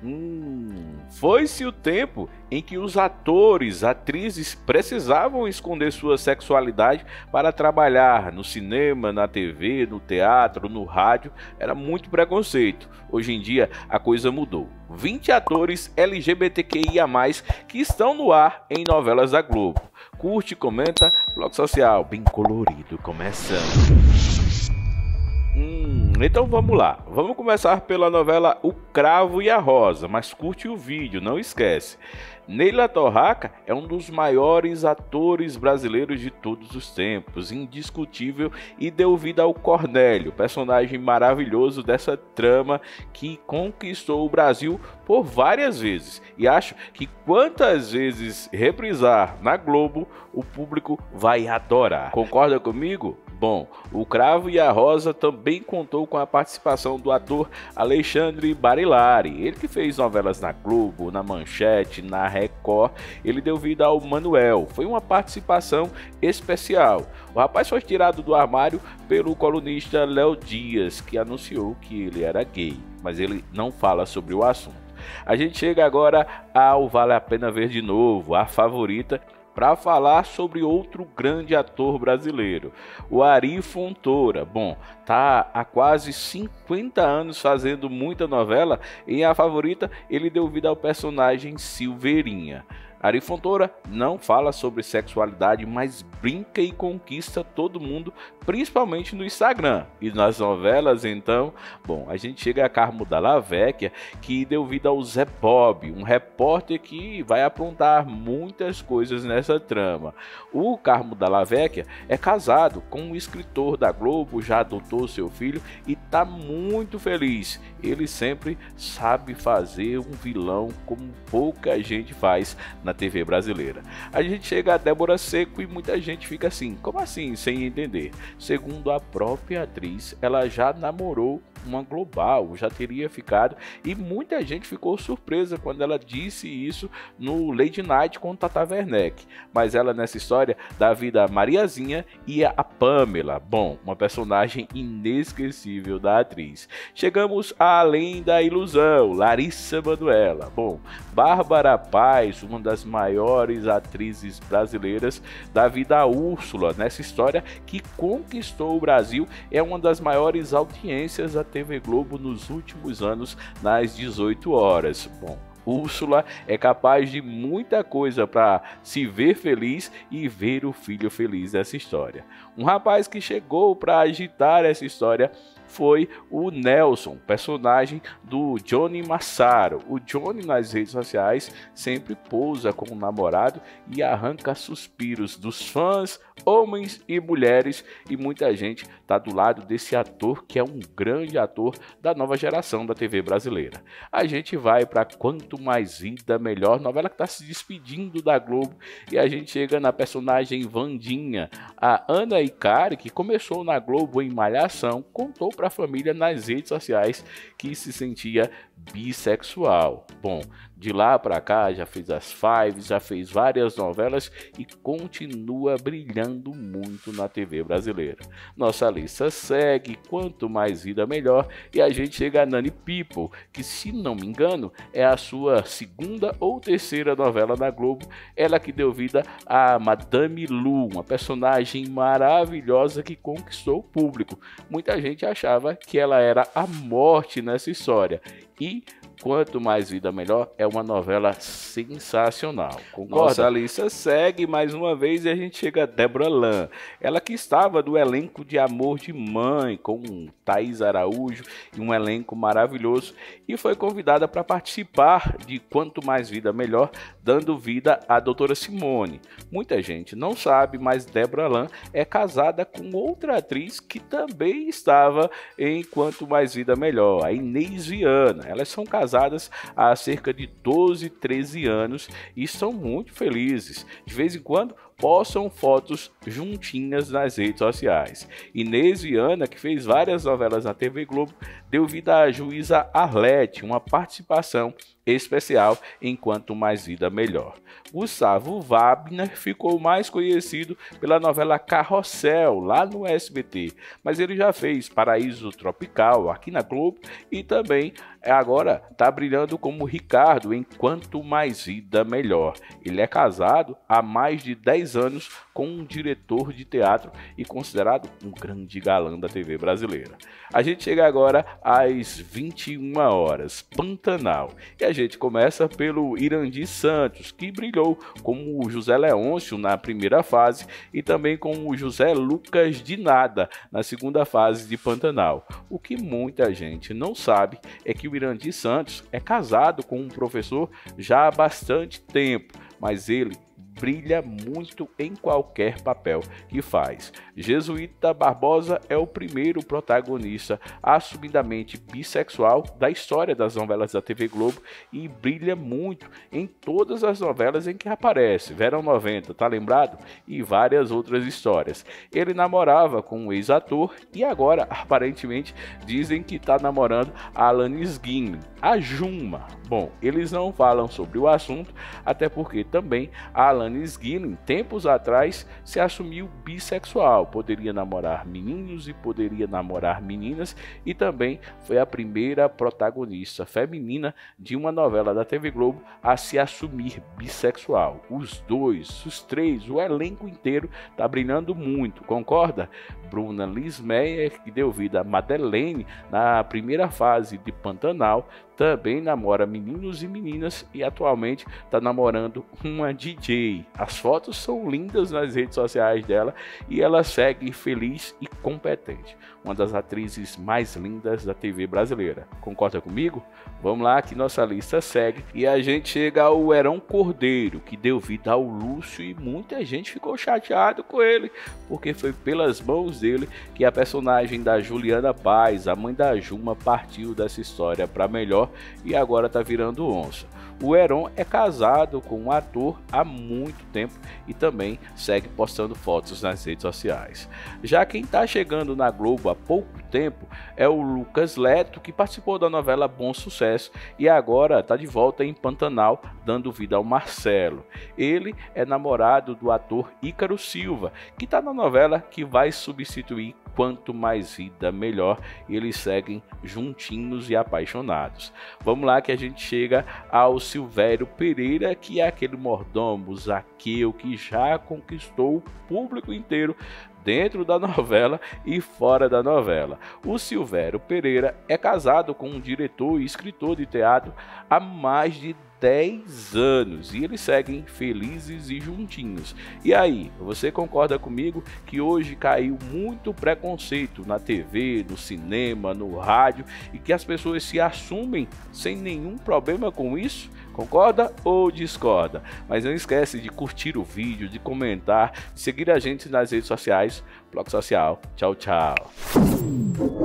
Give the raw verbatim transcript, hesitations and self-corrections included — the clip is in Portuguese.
Hum, foi-se o tempo em que os atores, atrizes precisavam esconder sua sexualidade para trabalhar no cinema, na T V, no teatro, no rádio. Era muito preconceito. Hoje em dia a coisa mudou. vinte atores L G B T Q I A mais, que estão no ar em novelas da Globo. Curte, comenta, blog social bem colorido começando. Hum, então vamos lá, vamos começar pela novela O Cravo e a Rosa, mas curte o vídeo, não esquece. Ney Latorraca é um dos maiores atores brasileiros de todos os tempos, indiscutível, e deu vida ao Cornélio, personagem maravilhoso dessa trama que conquistou o Brasil por várias vezes. E acho que quantas vezes reprisar na Globo, o público vai adorar. Concorda comigo? Bom, O Cravo e a Rosa também contou com a participação do ator Alexandre Barilari, ele que fez novelas na Globo, na Manchete, na Record. Ele deu vida ao Manuel, foi uma participação especial. O rapaz foi tirado do armário pelo colunista Léo Dias, que anunciou que ele era gay, mas ele não fala sobre o assunto. A gente chega agora ao Vale a Pena Ver de Novo, A Favorita, para falar sobre outro grande ator brasileiro, o Ari Fontoura. Bom, tá há quase cinquenta anos fazendo muita novela. Em A Favorita, ele deu vida ao personagem Silveirinha. Ari Fontoura não fala sobre sexualidade, mas brinca e conquista todo mundo, principalmente no Instagram. E nas novelas, então, bom, a gente chega a Carmo Della Vecchia, que deu vida ao Zé Bob, um repórter que vai aprontar muitas coisas nessa trama. O Carmo Della Vecchia é casado com um escritor da Globo, já adotou seu filho e tá muito feliz. Ele sempre sabe fazer um vilão como pouca gente faz na T V brasileira. A gente chega a Débora Seco e muita gente fica assim, como assim, sem entender? Segundo a própria atriz, ela já namorou uma global, já teria ficado, e muita gente ficou surpresa quando ela disse isso no Lady Night com Tata Werneck. Mas ela nessa história dá vida a Mariazinha e a Pamela, bom, uma personagem inesquecível da atriz. Chegamos a Além da Ilusão, Larissa Manoela. Bom, Bárbara Paz, uma das maiores atrizes brasileiras, dá vida a Úrsula nessa história que conquistou o Brasil, é uma das maiores audiências da T V Globo nos últimos anos, nas dezoito horas. Bom, Úrsula é capaz de muita coisa para se ver feliz e ver o filho feliz nessa história. Um rapaz que chegou para agitar essa história foi o Nelson, personagem do Johnny Massaro. O Johnny nas redes sociais sempre pousa com o namorado e arranca suspiros dos fãs, homens e mulheres, e muita gente está do lado desse ator que é um grande ator da nova geração da T V brasileira. A gente vai para Quanto Mais Vida Melhor, novela que está se despedindo da Globo, e a gente chega na personagem Vandinha. A Ana Icari, que começou na Globo em Malhação, contou para a família nas redes sociais que se sentia bissexual. Bom, de lá para cá já fez as Fives, já fez várias novelas e continua brilhando muito na T V brasileira. Nossa lista segue, Quanto Mais Vida Melhor, e a gente chega a Nani People, que, se não me engano, é a sua segunda ou terceira novela na Globo. Ela que deu vida a Madame Lu, uma personagem maravilhosa que conquistou o público. Muita gente achava que ela era a morte nessa história, e Quanto Mais Vida Melhor é uma novela sensacional. Concorda? Nossa lista segue mais uma vez e a gente chega a Débora Lan. Ela que estava do elenco de Amor de Mãe, com Thaís Araújo e um elenco maravilhoso, e foi convidada para participar de Quanto Mais Vida Melhor, dando vida à doutora Simone. Muita gente não sabe, mas Débora Lan é casada com outra atriz que também estava em Quanto Mais Vida Melhor, a Inês Viana. Elas são casadas há cerca de doze, treze anos e estão muito felizes. De vez em quando postam fotos juntinhas nas redes sociais. Inês Viana, que fez várias novelas na T V Globo, deu vida à juíza Arlete, uma participação especial em Quanto Mais Vida Melhor. Gustavo Wagner ficou mais conhecido pela novela Carrossel, lá no S B T, mas ele já fez Paraíso Tropical aqui na Globo e também agora está brilhando como Ricardo em Quanto Mais Vida Melhor. Ele é casado há mais de dez anos com um diretor de teatro e considerado um grande galã da T V brasileira. A gente chega agora às vinte e uma horas, Pantanal, e a gente começa pelo Irandy Santos, que brilhou como o José Leôncio na primeira fase e também como o José Lucas de Nada na segunda fase de Pantanal. O que muita gente não sabe é que o Irandy Santos é casado com um professor já há bastante tempo, mas ele brilha muito em qualquer papel que faz. Jesuíta Barbosa é o primeiro protagonista assumidamente bissexual da história das novelas da T V Globo e brilha muito em todas as novelas em que aparece. Verão noventa, tá lembrado? E várias outras histórias. Ele namorava com um ex-ator e agora, aparentemente, dizem que tá namorando a Alanis Guilin, a Juma. Bom, eles não falam sobre o assunto, até porque também a Alanis Guilin, tempos atrás, se assumiu bissexual. Poderia namorar meninos e poderia namorar meninas e também foi a primeira protagonista feminina de uma novela da T V Globo a se assumir bissexual. Os dois, os três, o elenco inteiro tá brilhando muito, concorda? Bruna Lismeyer, que deu vida a Madeleine na primeira fase de Pantanal, também namora meninos e meninas e atualmente está namorando uma D J. As fotos são lindas nas redes sociais dela e ela segue feliz e competente. Uma das atrizes mais lindas da T V brasileira. Concorda comigo? Vamos lá que nossa lista segue e a gente chega ao Heron Cordeiro, que deu vida ao Lúcio e muita gente ficou chateado com ele, porque foi pelas mãos dele que a personagem da Juliana Paz, a mãe da Juma, partiu dessa história para melhor e agora tá virando onça. O Heron é casado com um ator há muito tempo e também segue postando fotos nas redes sociais. Já quem está chegando na Globo há pouco tempo é o Lucas Leto, que participou da novela Bom Sucesso e agora está de volta em Pantanal, dando vida ao Marcelo. Ele é namorado do ator Ícaro Silva, que está na novela que vai substituir Quanto Mais Vida Melhor, e eles seguem juntinhos e apaixonados. Vamos lá que a gente chega ao Silvério Pereira, que é aquele mordomo Zaqueu que já conquistou o público inteiro dentro da novela e fora da novela. O Silvério Pereira é casado com um diretor e escritor de teatro há mais de dez anos e eles seguem felizes e juntinhos. E aí, você concorda comigo que hoje caiu muito preconceito na T V, no cinema, no rádio e que as pessoas se assumem sem nenhum problema com isso? Concorda ou discorda? Mas não esquece de curtir o vídeo, de comentar, de seguir a gente nas redes sociais. Bloco Social. Tchau, tchau.